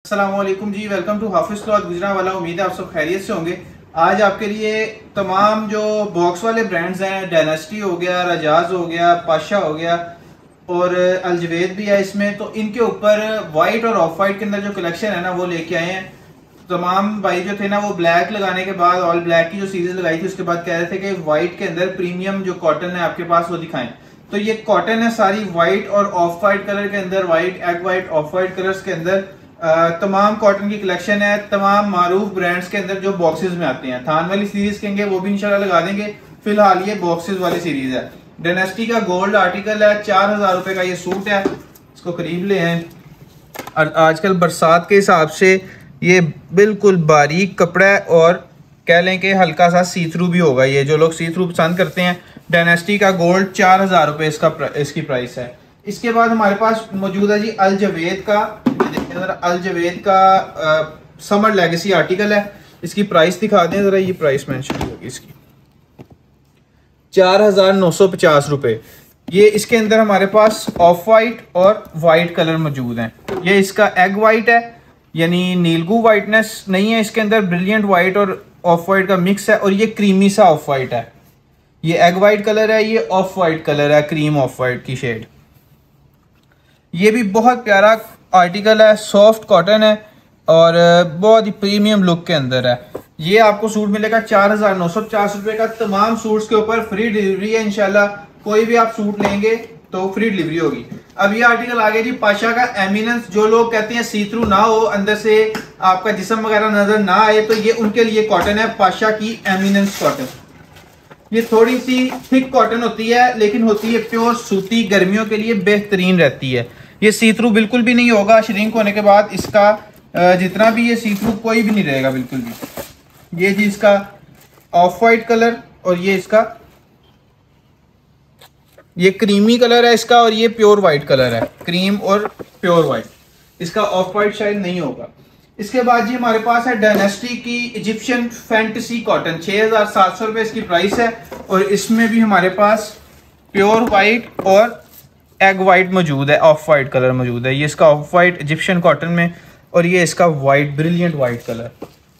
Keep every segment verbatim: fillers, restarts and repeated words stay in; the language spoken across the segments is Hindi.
अस्सलाम वालेकुम जी, welcome to Hafiz cloth Gujranwala. उम्मीद है आप सब खैरियत से होंगे। आज आपके लिए तमाम जो बॉक्स वाले ब्रांड्स हैं, डायनेस्टी हो गया, रजाज हो गया, पाशा हो गया और अलजवेद भी है इसमें, तो इनके ऊपर वाइट और ऑफ वाइट के अंदर जो कलेक्शन है ना वो लेके आए हैं। तमाम भाई जो थे ना वो ब्लैक लगाने के बाद, ऑल ब्लैक की जो सीरीज लगाई थी उसके बाद कह रहे थे कि व्हाइट के अंदर प्रीमियम जो कॉटन है आपके पास वो दिखाएं। तो ये कॉटन है सारी व्हाइट और ऑफ वाइट कलर के अंदर, white, egg white, off white colours के अंदर तमाम कॉटन की कलेक्शन है। तमाम मारूफ ब्रांड्स के अंदर जो बॉक्सेस में आते हैं, थान वाली सीरीज कहेंगे वो भी इंशाल्लाह लगा देंगे। फिलहाल ये बॉक्सेस वाली सीरीज है। डायनेस्टी का गोल्ड आर्टिकल है, चार हजार रुपए का ये सूट है। इसको करीब ले हैं। और आजकल बरसात के हिसाब से ये बिल्कुल बारीक कपड़ा है और कह लें कि हल्का सा सी थ्रू भी होगा। ये जो लोग सी थ्रू पसंद करते हैं, डायनेस्टी का गोल्ड चार हजार रुपये इसका इसकी प्राइस है। इसके बाद हमारे पास मौजूद है जी अलजवेद का अलजवेद का आ, समर लेगेसी आर्टिकल है। इसकी प्राइस दिखा दें जरा, ये प्राइस मेंशन होगी इसकी चार हजार नौ सौ पचास रुपये। ये इसके अंदर हमारे पास ऑफ वाइट और वाइट कलर मौजूद हैं। ये इसका एग वाइट है, यानी नीलगू वाइटनेस नहीं है इसके अंदर, ब्रिलियंट वाइट और ऑफ वाइट का मिक्स है। और ये क्रीमी सा ऑफ वाइट है। ये एग वाइट कलर है, ये ऑफ वाइट कलर है, क्रीम ऑफ वाइट की शेड। ये भी बहुत प्यारा आर्टिकल है, सॉफ्ट कॉटन है और बहुत ही प्रीमियम लुक के अंदर है। ये आपको सूट मिलेगा चार हजार नौ सौ पचास रुपए का। तमाम सूट्स के ऊपर फ्री डिलीवरी है इंशाल्लाह। कोई भी आप सूट लेंगे तो फ्री डिलीवरी होगी। अब ये आर्टिकल आ गया जी पाशा का एमिनेंस। जो लोग कहते हैं सी थ्रू ना हो, अंदर से आपका जिस्म वगैरह नजर ना आए, तो ये उनके लिए कॉटन है, पाशा की एमिनेंस कॉटन। ये थोड़ी सी थिक कॉटन होती है लेकिन होती है प्योर सूती, गर्मियों के लिए बेहतरीन रहती है। ये सी थ्रू बिल्कुल भी नहीं होगा। श्रिंक होने के बाद इसका जितना भी ये सी थ्रू कोई भी नहीं रहेगा बिल्कुल भी। ये जी इसका ऑफ वाइट कलर और ये इसका ये क्रीमी कलर है इसका, और ये प्योर वाइट कलर है, क्रीम और प्योर वाइट। इसका ऑफ वाइट शायद नहीं होगा। इसके बाद जी हमारे पास है डायनेस्टी की इजिप्शियन फैंटेसी कॉटन, छह हजार सात सौ रुपए इसकी प्राइस है। और इसमें भी हमारे पास प्योर वाइट और एग वाइट मौजूद है, ऑफ वाइट कलर मौजूद है। ये इसका ऑफ वाइट इजिप्शियन कॉटन में, और ये इसका वाइट, ब्रिलियंट वाइट कलर।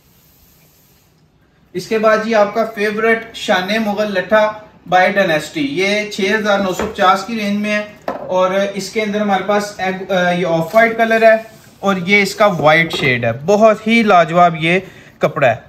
इसके बाद जी आपका फेवरेट शाने मुगल लट्ठा बाय डायनेस्टी, ये छह हजार नौ सौ पचास की रेंज में है। और इसके अंदर हमारे पास एग ये ऑफ वाइट कलर है और ये इसका वाइट शेड है। बहुत ही लाजवाब ये कपड़ा है।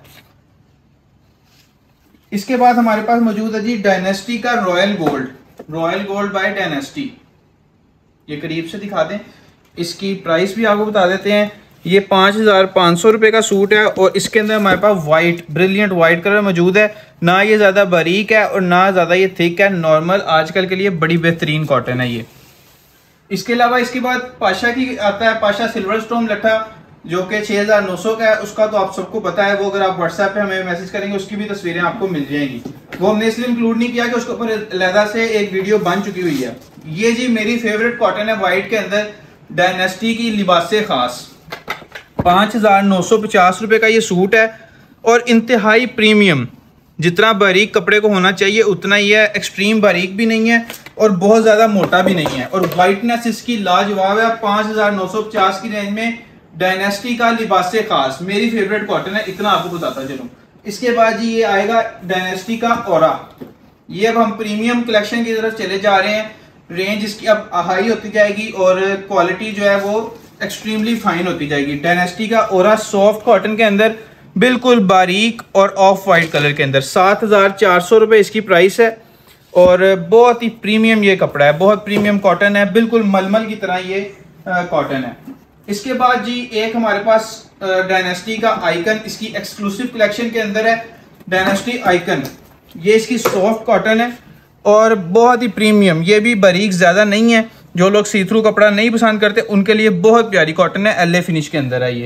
इसके बाद हमारे पास मौजूद है जी डायनेस्टी का royal gold, royal gold by dynasty. ये करीब से दिखा दें, इसकी प्राइस भी आपको बता देते हैं। ये पाँच हजार पाँच सौ रुपये का सूट है और इसके अंदर हमारे पास वाइट, ब्रिलियंट वाइट कलर मौजूद है। ना ये ज़्यादा बारीक है और ना ज़्यादा ये थिक है, नॉर्मल आजकल के लिए बड़ी बेहतरीन कॉटन है ये। इसके अलावा इसके बाद पाशा की आता है, पाशा सिल्वर स्टोन लट्ठा, जो कि छः हजार नौ सौ का है। उसका तो आप सबको पता है, वो अगर आप व्हाट्सएप पे हमें मैसेज करेंगे उसकी भी तस्वीरें आपको मिल जाएंगी। वो हमने इसलिए इंक्लूड नहीं किया कि उसके ऊपर अलहदा से एक वीडियो बन चुकी हुई है। ये जी मेरी फेवरेट कॉटन है वाइट के अंदर, डायनेस्टी की लिबासे खास, पाँच हजार नौ सौ पचास रुपये का ये सूट है और इंतहाई प्रीमियम। जितना बारीक कपड़े को होना चाहिए उतना ही है, एक्सट्रीम बारीक भी नहीं है और बहुत ज़्यादा मोटा भी नहीं है। और वाइटनेस इसकी लाजवाब है। पाँच हजार नौ सौ पचास की रेंज में डायनेस्टी का लिबासे खास मेरी फेवरेट कॉटन है, इतना आपको बताता चलूँ। इसके बाद जी ये आएगा डायनेस्टी का ओरा। ये अब हम प्रीमियम कलेक्शन की तरफ चले जा रहे हैं। रेंज इसकी अब हाई होती जाएगी और क्वालिटी जो है वो एक्सट्रीमली फाइन होती जाएगी। डायनेस्टी का ओरा सॉफ्ट कॉटन के अंदर, बिल्कुल बारीक और ऑफ वाइट कलर के अंदर, सात हजार चार सौ रुपये इसकी प्राइस है। और बहुत ही प्रीमियम ये कपड़ा है, बहुत प्रीमियम कॉटन है, बिल्कुल मलमल की तरह ये कॉटन है। इसके बाद जी एक हमारे पास डायनेस्टी का आइकन, इसकी एक्सक्लूसिव कलेक्शन के अंदर है डायनेस्टी आइकन। ये इसकी सॉफ्ट कॉटन है और बहुत ही प्रीमियम, ये भी बारीक ज़्यादा नहीं है। जो लोग सी थ्रू कपड़ा नहीं पसंद करते उनके लिए बहुत प्यारी कॉटन है, एल ए फिनिश के अंदर है। ये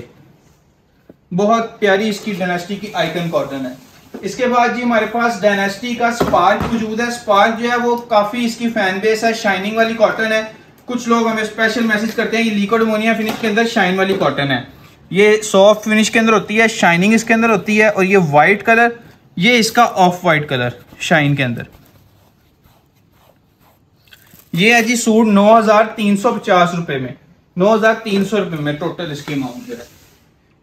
बहुत प्यारी इसकी डायनेस्टी की आइकन कॉटन है। इसके बाद जी हमारे पास डायनेस्टी का स्पार्क मौजूद है। स्पार्क जो है वो काफ़ी इसकी फैन बेस है, शाइनिंग वाली कॉटन है। कुछ लोग हमें स्पेशल मैसेज करते हैं ये लिक्विड अमोनिया फिनिश के अंदर शाइन वाली कॉटन है। ये सॉफ्ट फिनिश के अंदर होती है, शाइनिंग इसके अंदर होती है। और ये वाइट कलर, ये इसका ऑफ वाइट कलर शाइन के अंदर। ये है जी सूट नौ हजार तीन सौ पचास रुपए में, नौ हजार तीन सौ रुपए में टोटल इसकी अमाउंट जो है।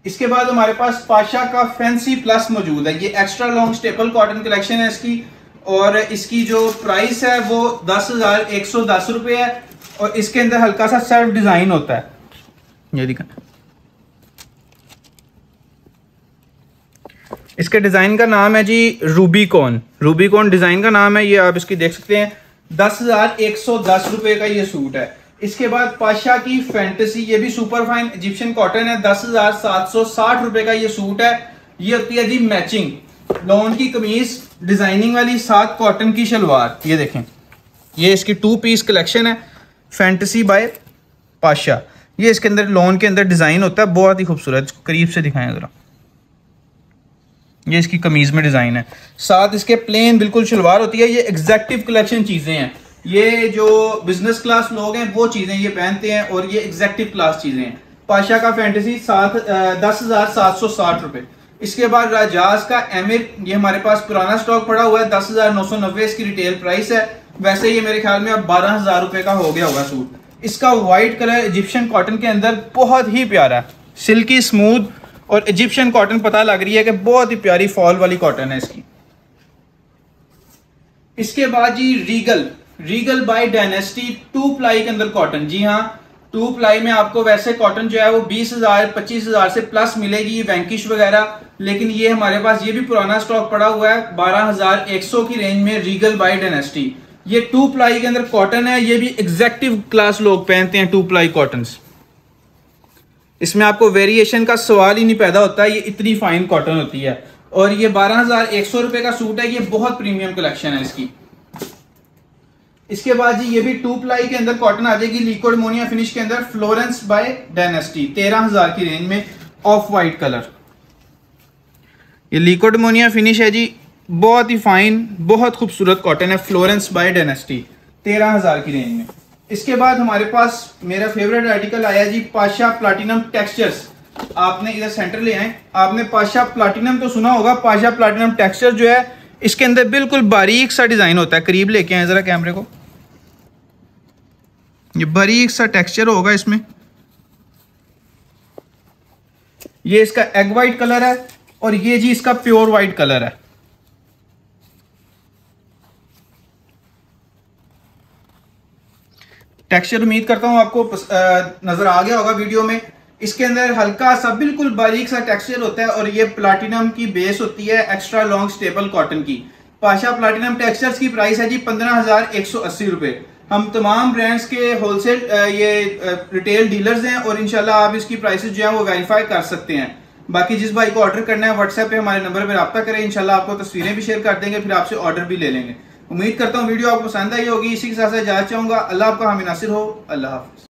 इसके बाद हमारे पास पाशा का फैंसी प्लस मौजूद है। ये extra long staple cotton collection है इसकी, और इसकी जो प्राइस है वो दस हजार एक सौ दस रुपये है, और इसके अंदर हल्का सा सेल्फ डिजाइन होता है। ये दिखा, इसके डिजाइन का नाम है जी रूबीकॉन। रूबीकॉन डिजाइन का नाम है, ये आप इसकी देख सकते हैं। दस हजार एक सौ दस रुपये का ये सूट है। इसके बाद पाशा की फैंटेसी, ये भी सुपर फाइन इजिप्शियन कॉटन है। दस हजार सात सौ साठ रुपये का ये सूट है। ये होती है जी मैचिंग, लॉन की कमीज डिजाइनिंग वाली, साथ कॉटन की शलवार। ये देखें, ये इसकी टू पीस कलेक्शन है फैंटेसी बाय पाशा। ये इसके अंदर लॉन के अंदर डिजाइन होता है, बहुत ही खूबसूरत। करीब से दिखाएं जरा, ये इसकी कमीज में डिजाइन है, साथ इसके प्लेन बिल्कुल शलवार होती है। ये एग्जैक्टिव कलेक्शन चीजें हैं, ये जो बिजनेस क्लास लोग हैं वो चीजें ये पहनते हैं, और ये एग्जैक्टिव क्लास चीजें हैं। पाशा का फैंटेसी सात दस हजार सात सौ साठ रुपए। इसके बाद राजाज का एमिर, ये हमारे पास पुराना स्टॉक पड़ा हुआ है। दस हजार नौ सौ नब्बे इसकी रिटेल प्राइस है। वैसे ये मेरे ख्याल में अब बारह हजार रुपए का हो गया होगा सूट। इसका व्हाइट कलर इजिप्शियन कॉटन के अंदर बहुत ही प्यारा है, सिल्की स्मूथ, और इजिप्शियन कॉटन पता लग रही है कि बहुत ही प्यारी फॉल वाली कॉटन है इसकी। इसके बाद जी regal, regal by dynasty two ply के अंदर कॉटन। जी हाँ, टू प्लाई में आपको वैसे कॉटन जो है वो बीस हजार पच्चीस हजार से प्लस मिलेगी, वैंकिश वगैरह। लेकिन ये हमारे पास ये भी पुराना स्टॉक पड़ा हुआ है बारह हजार एक सौ की रेंज में, रीगल बाय डायनेस्टी। ये टू प्लाई के अंदर कॉटन है। ये भी एग्जैक्टिव क्लास लोग पहनते हैं टू प्लाई कॉटन। इसमें आपको वेरिएशन का सवाल ही नहीं पैदा होता, ये इतनी फाइन कॉटन होती है। और ये बारह हजार एक सौ रुपए का सूट है। ये बहुत प्रीमियम कलेक्शन है इसकी। इसके बाद जी ये भी टू प्लाई के अंदर कॉटन आ जाएगी, लिक्विड अमोनिया फिनिश के अंदर, फ्लोरेंस बाय डायनेस्टी, तेरह हजार की रेंज में, ऑफ वाइट कलर। ये लिक्विड अमोनिया फिनिश है जी, बहुत ही फाइन, बहुत खूबसूरत कॉटन है, फ्लोरेंस बाय डायनेस्टी, तेरह हजार की रेंज में। इसके बाद हमारे पास मेरा फेवरेट आर्टिकल आया जी, पाशा प्लाटिनम टेक्सचर्स। आपने इधर सेंटर ले आए, आपने पाशा प्लाटिनम तो सुना होगा। पाशा प्लाटिनम टेक्सचर जो है इसके अंदर बिल्कुल बारीक सा डिजाइन होता है। करीब लेके आए जरा कैमरे को, ये बारीक सा टेक्सचर होगा इसमें। ये इसका एग वाइट कलर है, और ये जी इसका प्योर वाइट कलर है। टेक्सचर उम्मीद करता हूं आपको नजर आ गया होगा वीडियो में। इसके अंदर हल्का सा बिल्कुल बारीक सा टेक्सचर होता है, और ये प्लाटिनम की बेस होती है, एक्स्ट्रा लॉन्ग स्टेबल कॉटन की। पाशा प्लाटिनम टेक्सचर्स की प्राइस है जी पंद्रह हजार एक सौ अस्सी रुपए। हम तमाम ब्रांड्स के होलसेल ये रिटेल डीलर्स हैं, और इंशाल्लाह आप इसकी प्राइसेस जो है वो वेरीफाई कर सकते हैं। बाकी जिस भाई को ऑर्डर करना है व्हाट्सएप पे हमारे नंबर पर रब्ता करें, इंशाल्लाह आपको तस्वीरें भी शेयर कर देंगे, फिर आपसे ऑर्डर भी ले लेंगे। उम्मीद करता हूँ वीडियो आपको पसंद आई होगी। इसी के साथ इजाजत चाहूंगा। अल्लाह आपका हामी नासिर हो। अल्लाह हाफिज।